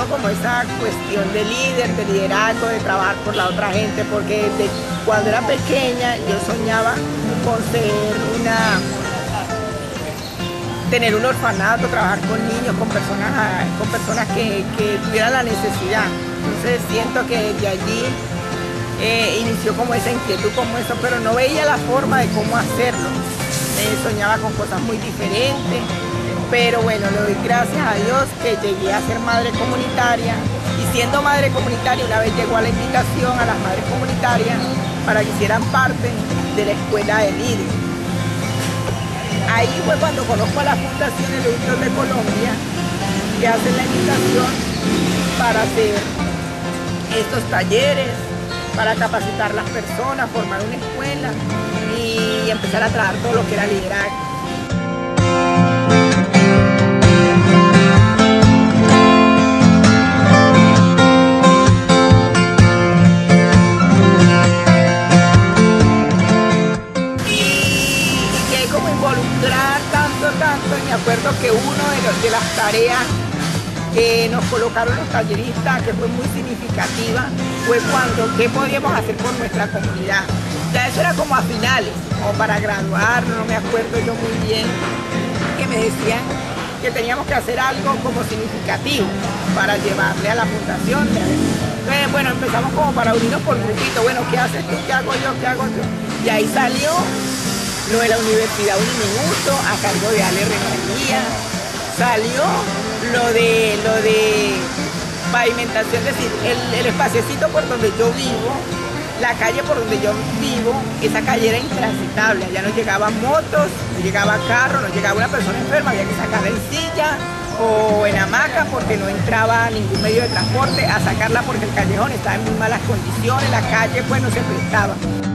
como esa cuestión de líder, de liderazgo, de trabajar por la otra gente, porque desde cuando era pequeña yo soñaba con tener un orfanato, trabajar con niños, con personas que tuvieran la necesidad. Entonces siento que desde allí inició como esa inquietud como eso, pero no veía la forma de cómo hacerlo. Soñaba con cosas muy diferentes, pero bueno, le doy gracias a Dios que llegué a ser madre comunitaria, y siendo madre comunitaria una vez llegó a la invitación a las madres comunitarias para que hicieran parte de la escuela de líderes. Ahí fue cuando conozco a la Fundación Elegidos de Colombia, que hacen la invitación para hacer estos talleres, para capacitar a las personas, formar una escuela y empezar a trabajar todo lo que era liderazgo. Involucrar tanto, y me acuerdo que una de las tareas que nos colocaron los talleristas, que fue muy significativa, fue qué podíamos hacer por nuestra comunidad. Ya eso era como a finales, o para graduar, no me acuerdo yo muy bien, que me decían que teníamos que hacer algo como significativo para llevarle a la fundación. Entonces, bueno, empezamos como para unirnos por grupito. Bueno, ¿qué haces tú? ¿Qué hago yo? ¿Qué hago tú? Y ahí salió lo de la Universidad Uniminuto a cargo de Ale Rentería, salió lo de pavimentación, es decir, el espaciecito por donde yo vivo, la calle por donde yo vivo, esa calle era intransitable, allá no llegaban motos, no llegaba carro, no llegaba una persona enferma, había que sacarla en silla o en hamaca porque no entraba ningún medio de transporte a sacarla porque el callejón estaba en muy malas condiciones, la calle pues no se prestaba.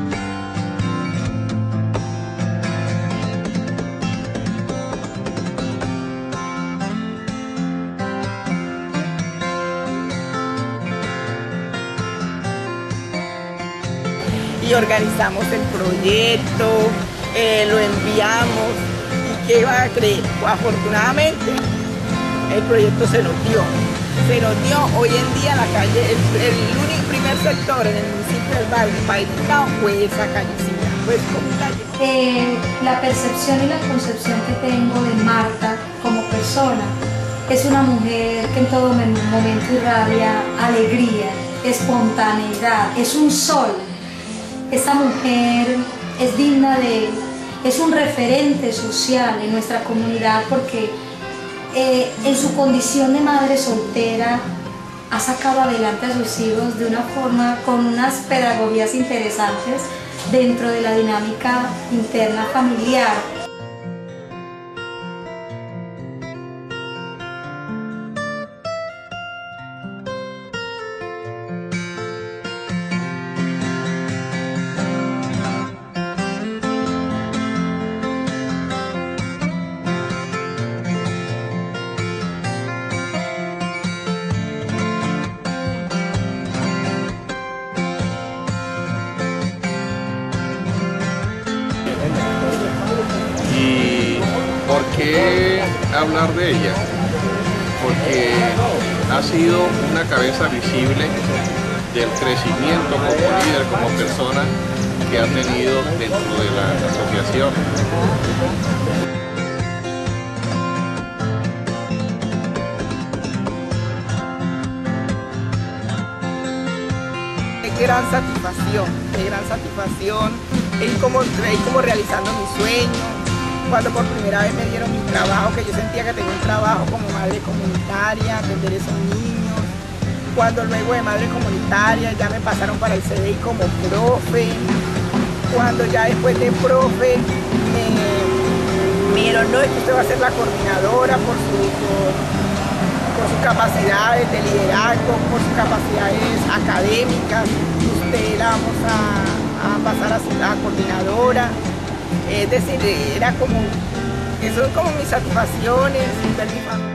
Y organizamos el proyecto, lo enviamos, y ¿qué iba a creer? Pues, afortunadamente el proyecto se nos dio. Hoy en día la calle, el único primer sector en el municipio del Valle pavimentado fue esa callecita, pues como un calle. La percepción y la concepción que tengo de Marta como persona es una mujer que en todo momento irradia alegría, espontaneidad, es un sol. Esta mujer es digna es un referente social en nuestra comunidad porque en su condición de madre soltera ha sacado adelante a sus hijos de una forma, con unas pedagogías interesantes dentro de la dinámica interna familiar. ¿Y por qué hablar de ella? Porque ha sido una cabeza visible del crecimiento como líder, como persona que ha tenido dentro de la asociación. Qué gran satisfacción, ir como realizando mi sueño. Cuando por primera vez me dieron mi trabajo, que yo sentía que tenía un trabajo como madre comunitaria, atender a esos niños. Cuando luego de madre comunitaria ya me pasaron para el CDI como profe. Cuando ya después de profe me dijeron, no, es que usted va a ser la coordinadora por sus capacidades de liderazgo, por sus capacidades académicas. Usted la vamos a pasar a ser la coordinadora. Es decir, eso es como mis satisfacciones, ver mi familia.